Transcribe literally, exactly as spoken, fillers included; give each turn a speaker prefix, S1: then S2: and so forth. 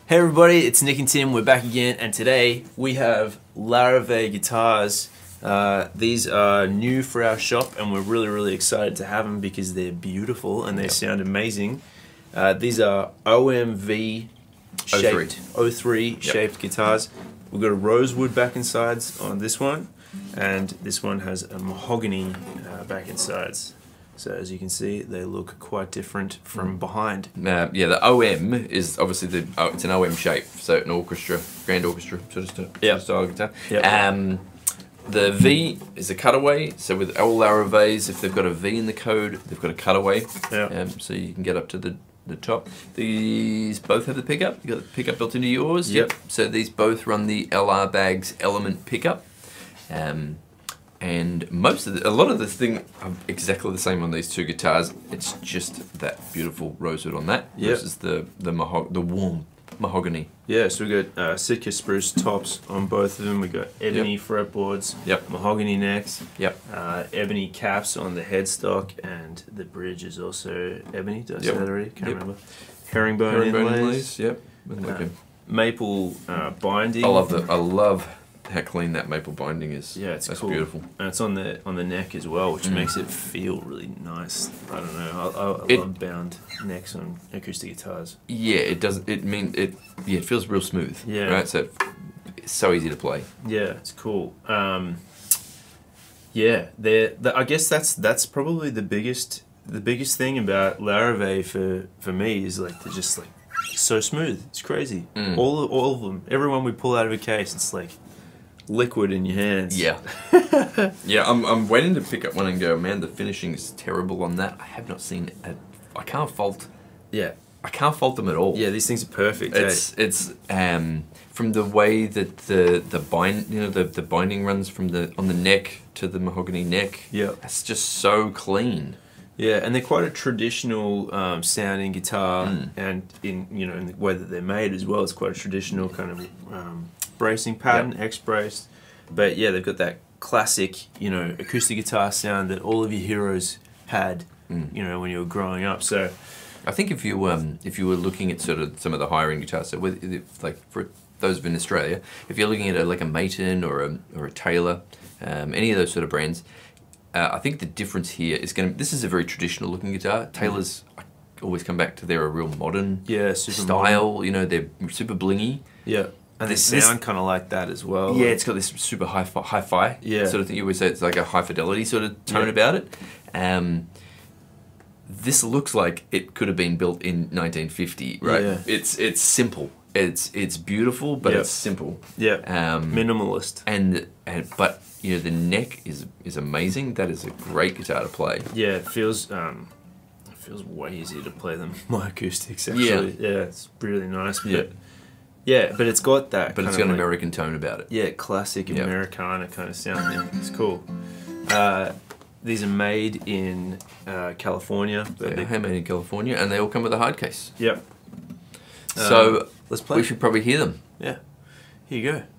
S1: Hey everybody, it's Nick and Tim. We're back again, and today we have Larrivee Guitars. Uh, these are new for our shop, and we're really, really excited to have them because they're beautiful and they yep. sound amazing. Uh, these are O M V shaped, O three yep. shaped guitars. We've got a rosewood back and sides on this one, and this one has a mahogany uh, back and sides. So as you can see, they look quite different from behind.
S2: Uh, yeah, the O M is obviously the oh, it's an O M shape, so an orchestra, grand orchestra sort of style,
S1: yep.
S2: style of guitar.
S1: Yep.
S2: Um, the V is a cutaway. So with all Larrivees, if they've got a V in the code, they've got a cutaway.
S1: Yep.
S2: Um, so you can get up to the the top. These both have the pickup. You got the pickup built into yours.
S1: Yep.
S2: So these both run the L R Bags Element pickup. Um, And most of the, a lot of the thing are exactly the same on these two guitars. It's just that beautiful rosewood on that
S1: yep.
S2: versus the the maho the warm mahogany.
S1: Yeah, so we got uh, Sitka spruce tops on both of them. We got ebony yep. fretboards,
S2: yep.
S1: mahogany necks,
S2: yep.
S1: uh, ebony caps on the headstock, and the bridge is also ebony. Did I say
S2: yep.
S1: that already? Can't
S2: yep.
S1: remember. Herringbone,
S2: Herringbone
S1: inlays.
S2: inlays. Yep.
S1: Uh, maple uh, binding.
S2: I love the. I love. How clean that maple binding is.
S1: Yeah, it's
S2: That's
S1: cool.
S2: beautiful.
S1: And it's on the on the neck as well, which
S2: mm.
S1: makes it feel really nice. I don't know. I, I, I
S2: it,
S1: love bound necks on acoustic guitars.
S2: Yeah, it does. It mean it. Yeah, it feels real smooth.
S1: Yeah.
S2: Right. So it's so easy to play.
S1: Yeah, it's cool. Um, yeah, they're, the, I guess that's that's probably the biggest the biggest thing about Larrivee for for me is like they're just like so smooth. It's crazy.
S2: Mm.
S1: All all of them. Everyone we pull out of a case, it's like liquid in your hands.
S2: Yeah. yeah, I'm, I'm waiting to pick up one and go, man, the finishing is terrible on that. I have not seen it. I can't fault.
S1: Yeah.
S2: I can't fault them at all.
S1: Yeah, these things are perfect.
S2: It's
S1: eh?
S2: it's um from the way that the the bind you know the the binding runs from the on the neck to the mahogany neck.
S1: Yeah.
S2: It's just so clean.
S1: Yeah, and they're quite a traditional um, sounding guitar,
S2: mm.
S1: and in you know in the way that they're made as well, it's quite a traditional kind of um, bracing pattern, yep. X-braced. But yeah, they've got that classic, you know, acoustic guitar sound that all of your heroes had, mm. you know, when you were growing up. So,
S2: I think if you um if you were looking at sort of some of the higher end guitars, so with if, like for those in Australia, if you're looking at a, like a Maton or a or a Taylor, um, any of those sort of brands. Uh, I think the difference here is going to... This is a very traditional looking guitar. Taylor's, I always come back to, they're a real modern
S1: yeah, super
S2: style.
S1: Modern.
S2: You know, they're super blingy.
S1: Yeah. And
S2: this,
S1: they sound kind of like that as well.
S2: Yeah, it's got this super hi-fi, hi-fi
S1: yeah.
S2: sort of thing. You always say it's like a high fidelity sort of tone yeah. about it. Um, this looks like it could have been built in nineteen fifty, right?
S1: Yeah.
S2: It's it's simple. It's it's beautiful, but yep. it's simple.
S1: Yeah.
S2: Um,
S1: Minimalist. And
S2: and but you know the neck is is amazing. That is a great guitar to play.
S1: Yeah, it feels um, it feels way easier to play than my acoustics. Actually, yeah, yeah, it's really nice. But
S2: yeah,
S1: yeah, but it's got that.
S2: But
S1: kind
S2: it's got
S1: of
S2: an
S1: like,
S2: American tone about it.
S1: Yeah, classic yep. Americana kind of sound. Yeah, it's cool. Uh, these are made in uh, California.
S2: They are handmade in California, and they all come with a hard case.
S1: Yep.
S2: So
S1: um, let's play.
S2: We should probably hear them.
S1: Yeah. Here you go.